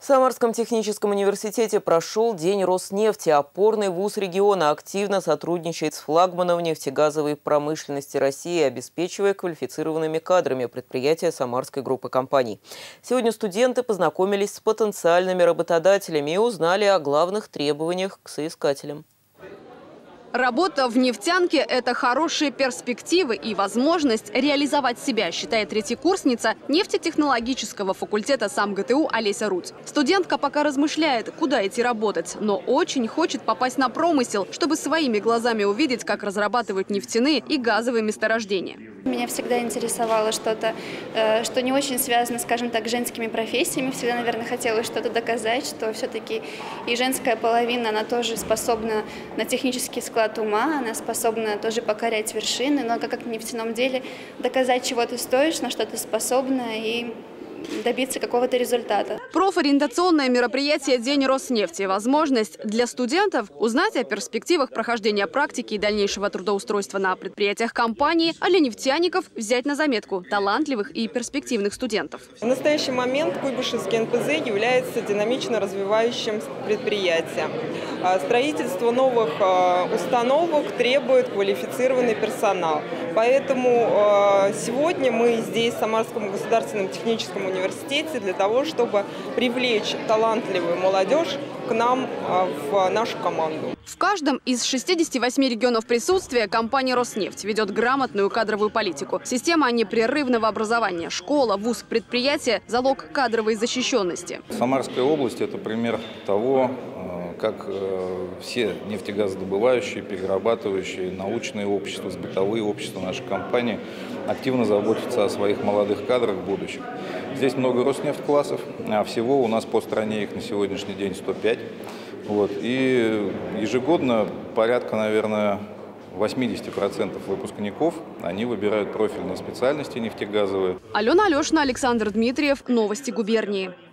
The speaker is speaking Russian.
В Самарском техническом университете прошел День Роснефти. Опорный вуз региона активно сотрудничает с флагманом нефтегазовой промышленности России, обеспечивая квалифицированными кадрами предприятия Самарской группы компаний. Сегодня студенты познакомились с потенциальными работодателями и узнали о главных требованиях к соискателям. Работа в нефтянке – это хорошие перспективы и возможность реализовать себя, считает третьекурсница нефтетехнологического факультета СамГТУ Олеся Рудь. Студентка пока размышляет, куда идти работать, но очень хочет попасть на промысел, чтобы своими глазами увидеть, как разрабатывают нефтяные и газовые месторождения. Меня всегда интересовало что-то, что не очень связано, скажем так, с женскими профессиями. Всегда, наверное, хотелось что-то доказать, что все-таки и женская половина, она тоже способна на технический склад ума, она способна тоже покорять вершины, но как в нефтяном деле доказать, чего ты стоишь, на что ты способна и добиться какого-то результата. Профориентационное мероприятие «День Роснефти» – возможность для студентов узнать о перспективах прохождения практики и дальнейшего трудоустройства на предприятиях компании, а для нефтяников взять на заметку талантливых и перспективных студентов. В настоящий момент Куйбышевский НПЗ является динамично развивающим предприятием. Строительство новых установок требует квалифицированный персонал. Поэтому сегодня мы здесь, в Самарском государственном техническом университете, для того, чтобы привлечь талантливую молодежь к нам в нашу команду. В каждом из 68 регионов присутствия компания «Роснефть» ведет грамотную кадровую политику. Система непрерывного образования, школа, вуз, предприятие – залог кадровой защищенности. Самарская область – это пример того, как все нефтегазодобывающие, перерабатывающие, научные общества, бытовые общества нашей компании активно заботятся о своих молодых кадрах будущих. Здесь много Роснефть-классов, а всего у нас по стране их на сегодняшний день 105. И ежегодно порядка, наверное, 80% выпускников, они выбирают профильные специальности нефтегазовые. Алена Алешина, Александр Дмитриев. Новости губернии.